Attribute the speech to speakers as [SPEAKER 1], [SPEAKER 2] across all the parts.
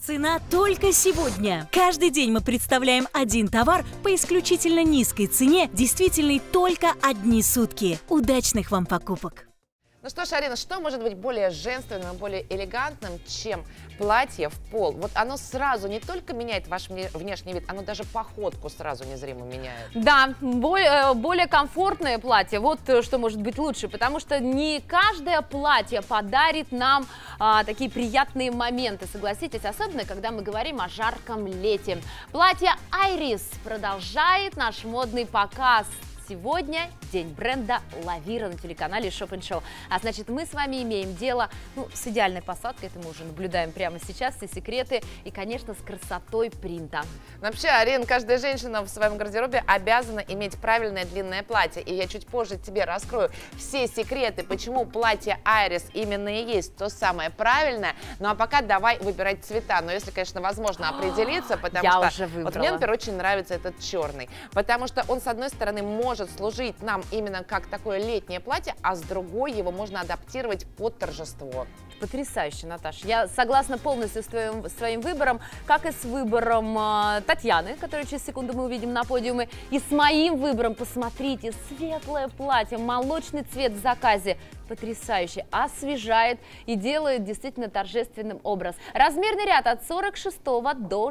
[SPEAKER 1] Цена только сегодня. Каждый день мы представляем один товар по исключительно низкой цене, действительной только одни сутки. Удачных вам покупок!
[SPEAKER 2] Ну что ж, Арина, что может быть более женственным, более элегантным, чем платье в пол? Вот оно сразу не только меняет ваш внешний вид, оно даже походку сразу незримо меняет.
[SPEAKER 3] Да, более комфортное платье, вот что может быть лучше, потому что не каждое платье подарит нам такие приятные моменты, согласитесь, особенно когда мы говорим о жарком лете. Платье Iris продолжает наш модный показ. Сегодня день бренда Лавира на телеканале Shop & Show. А значит, мы с вами имеем дело с идеальной посадкой, это мы уже наблюдаем прямо сейчас, все секреты, и, конечно, с красотой принта.
[SPEAKER 2] Вообще, Арин, каждая женщина в своем гардеробе обязана иметь правильное длинное платье. И я чуть позже тебе раскрою все секреты, почему платье Iris именно и есть то самое правильное. Ну а пока давай выбирать цвета. Но если, конечно, возможно определиться, потому что вот мне, например, очень нравится этот черный. Потому что он, с одной стороны, может служить нам именно как такое летнее платье, а с другой его можно адаптировать под торжество.
[SPEAKER 3] Потрясающе, Наташа. Я согласна полностью с твоим выбором, как и с выбором Татьяны, которую через секунду мы увидим на подиуме, и с моим выбором. Посмотрите, светлое платье, молочный цвет в заказе. Потрясающе, освежает и делает действительно торжественным образ. Размерный ряд от 46 до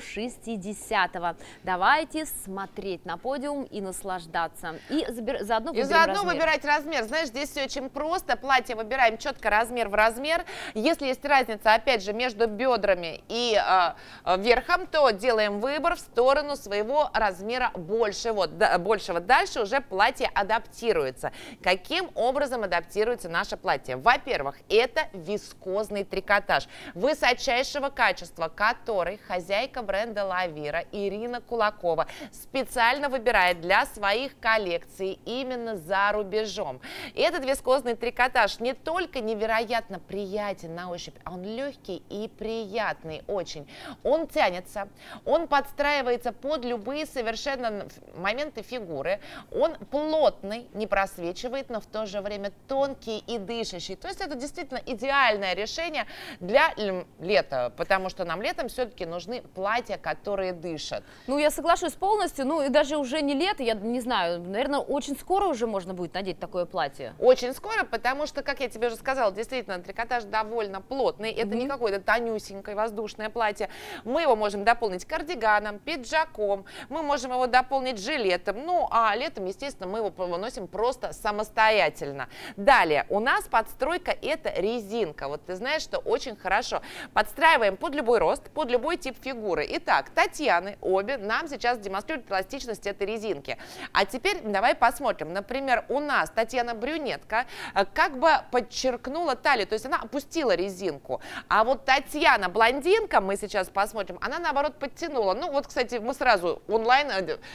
[SPEAKER 3] 60. Давайте смотреть на подиум и наслаждаться. И заодно
[SPEAKER 2] выбирать размер. Знаешь, здесь все очень просто. Платье выбираем четко размер в размер. Если есть разница, опять же, между бедрами и верхом, то делаем выбор в сторону своего размера большего. Дальше уже платье адаптируется. Каким образом адаптируется наше платье? Во-первых, это вискозный трикотаж высочайшего качества, который хозяйка бренда Лавира Ирина Кулакова специально выбирает для своих коллекций именно за рубежом. И этот вискозный трикотаж не только невероятно приятен на ощупь, а он легкий и приятный очень. Он тянется, он подстраивается под любые совершенно моменты фигуры, он плотный, не просвечивает, но в то же время тонкий и дышащий. То есть это действительно идеальное решение для лета, потому что нам летом все-таки нужны платья, которые дышат.
[SPEAKER 3] Ну, я соглашусь полностью, и даже уже не лето, я не знаю, наверное, очень скоро уже можно будет надеть такое платье.
[SPEAKER 2] Очень скоро, потому что, как я тебе уже сказала, действительно, трикотаж довольно плотный, это не какое-то тонюсенькое воздушное платье. Мы его можем дополнить кардиганом, пиджаком, мы можем его дополнить жилетом, ну, а летом, естественно, мы его носим просто самостоятельно. Далее, у нас подстройка – это резинка. Вот ты знаешь, что очень хорошо. Подстраиваем под любой рост, под любой тип фигуры. Итак, Татьяны обе нам сейчас демонстрируют пластичность этой резинки. А теперь давай посмотрим. Например, у нас Татьяна брюнетка как бы подчеркнула талию, то есть она опустила резинку. А вот Татьяна блондинка, мы сейчас посмотрим, она наоборот подтянула. Ну вот, кстати, мы сразу онлайн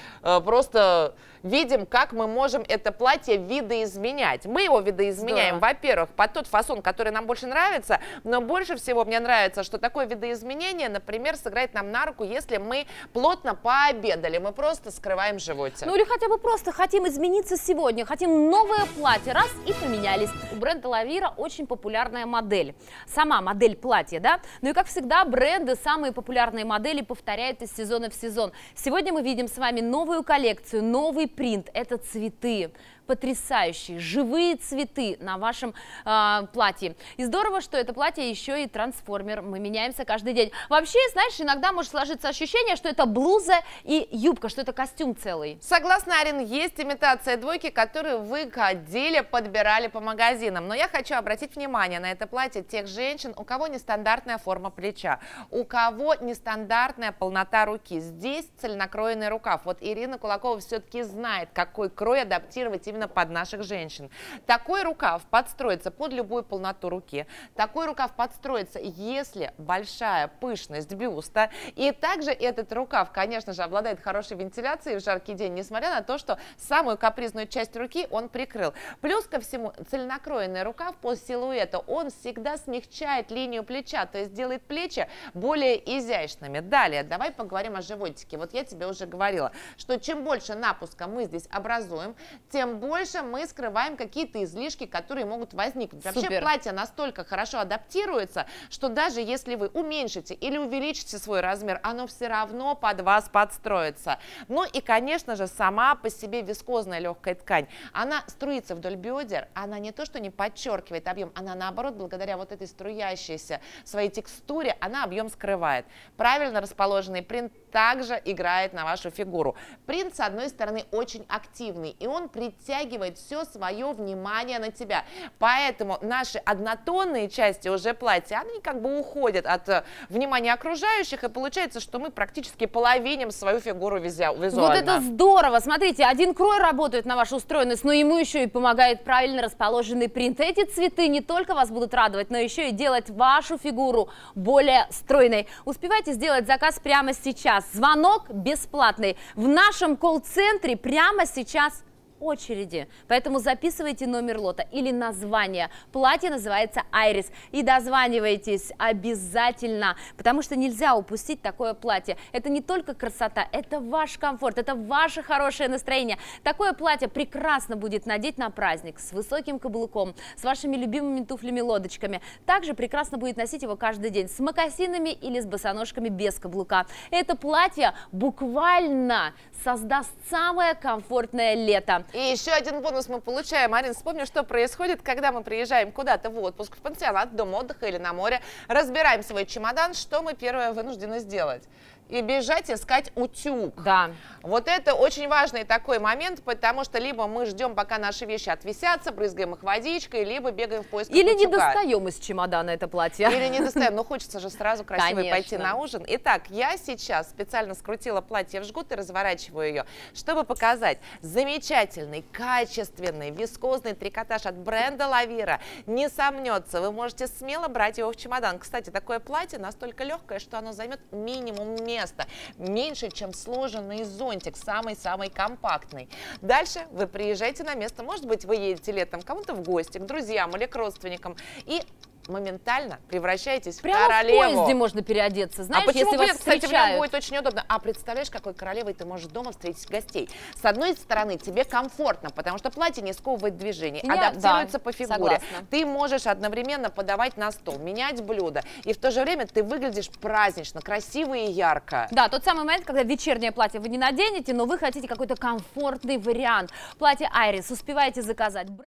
[SPEAKER 2] просто видим, как мы можем это платье видоизменять. Мы его видоизменяем, во-первых, под тот фасон, который нам больше нравится, но больше всего мне нравится, что такое видоизменение, например, сыграет нам на руку, если мы плотно пообедали, мы просто скрываем животик.
[SPEAKER 3] Ну или хотя бы просто хотим измениться сегодня, хотим новое платье, раз и поменялись. У бренда Лавира очень популярная модель. Сама модель платья, да? Ну и как всегда, бренды самые популярные модели повторяют из сезона в сезон. Сегодня мы видим с вами новую коллекцию, новый принт. Это цветы. Потрясающие, живые цветы на вашем платье. И здорово, что это платье еще и трансформер. Мы меняемся каждый день. Вообще, знаешь, иногда может сложиться ощущение, что это блуза и юбка, что это костюм целый.
[SPEAKER 2] Согласна, Арин, есть имитация двойки, которую вы в отделе подбирали по магазинам. Но я хочу обратить внимание на это платье тех женщин, у кого нестандартная форма плеча, у кого нестандартная полнота руки. Здесь цельнокроенный рукав. Вот Ирина Кулакова все-таки знает, какой крой адаптировать именно под наших женщин. Такой рукав подстроится под любую полноту руки. Такой рукав подстроится, если большая пышность бюста. И также этот рукав, конечно же, обладает хорошей вентиляцией в жаркий день, несмотря на то, что самую капризную часть руки он прикрыл. Плюс ко всему, цельнокроенный рукав по силуэту, он всегда смягчает линию плеча, то есть делает плечи более изящными. Далее, давай поговорим о животике. Вот я тебе уже говорила, что чем больше напуска мы здесь образуем, тем больше больше мы скрываем какие-то излишки, которые могут возникнуть. Вообще
[SPEAKER 3] Супер.
[SPEAKER 2] платье настолько хорошо адаптируется, что даже если вы уменьшите или увеличите свой размер, оно все равно под вас подстроится. Ну и, конечно же, сама по себе вискозная легкая ткань, она струится вдоль бедер, она не то что не подчеркивает объем, она наоборот, благодаря вот этой струящейся своей текстуре, она объем скрывает. Правильно расположенный принт также играет на вашу фигуру. Принт, с одной стороны, очень активный, и он притягивает все свое внимание на тебя. Поэтому наши однотонные части уже платья, они как бы уходят от внимания окружающих, и получается, что мы практически половиним свою фигуру визуально.
[SPEAKER 3] Вот это здорово! Смотрите, один крой работает на вашу устроенность, но ему еще и помогает правильно расположенный принт. Эти цветы не только вас будут радовать, но еще и делать вашу фигуру более стройной. Успевайте сделать заказ прямо сейчас. Звонок бесплатный. В нашем колл-центре прямо сейчас очереди. Поэтому записывайте номер лота или название. Платье называется «Айрис». И дозванивайтесь обязательно, потому что нельзя упустить такое платье. Это не только красота, это ваш комфорт, это ваше хорошее настроение. Такое платье прекрасно будет надеть на праздник с высоким каблуком, с вашими любимыми туфлями-лодочками. Также прекрасно будет носить его каждый день с мокасинами или с босоножками без каблука. Это платье буквально создаст самое комфортное лето.
[SPEAKER 2] И еще один бонус мы получаем. Арин, вспомни, что происходит, когда мы приезжаем куда-то в отпуск, в пансионат, в дом отдыха или на море, разбираем свой чемодан, что мы первое вынуждены сделать? И бежать искать утюг.
[SPEAKER 3] Да.
[SPEAKER 2] Вот это очень важный такой момент, потому что либо мы ждем, пока наши вещи отвисятся, брызгаем их водичкой, либо бегаем в поисках
[SPEAKER 3] Или
[SPEAKER 2] утюга.
[SPEAKER 3] не достаем из чемодана это платье.
[SPEAKER 2] Или не достаем, но хочется же сразу красиво
[SPEAKER 3] Конечно.
[SPEAKER 2] пойти на ужин. Итак, я сейчас специально скрутила платье в жгут и разворачиваю ее, чтобы показать замечательный, качественный, вискозный трикотаж от бренда Лавира. Не сомнется, вы можете смело брать его в чемодан. Кстати, такое платье настолько легкое, что оно займет минимум места. Меньше, чем сложенный зонтик, самый-самый компактный. Дальше вы приезжаете на место, может быть, вы едете летом кому-то в гости, к друзьям или к родственникам, и моментально превращаетесь
[SPEAKER 3] Прямо
[SPEAKER 2] в королеву.
[SPEAKER 3] в поезде можно переодеться, знаешь,
[SPEAKER 2] А почему
[SPEAKER 3] если вас
[SPEAKER 2] будет, кстати, в нем
[SPEAKER 3] встречают.
[SPEAKER 2] будет очень удобно. А представляешь, какой королевой ты можешь дома встретить гостей? С одной стороны, тебе комфортно, потому что платье не сковывает движение, адаптируется по фигуре.
[SPEAKER 3] Согласна.
[SPEAKER 2] Ты можешь одновременно подавать на стол, менять блюда, и в то же время ты выглядишь празднично, красиво и ярко.
[SPEAKER 3] Да, тот самый момент, когда вечернее платье вы не наденете, но вы хотите какой-то комфортный вариант. Платье Айрис успеваете заказать.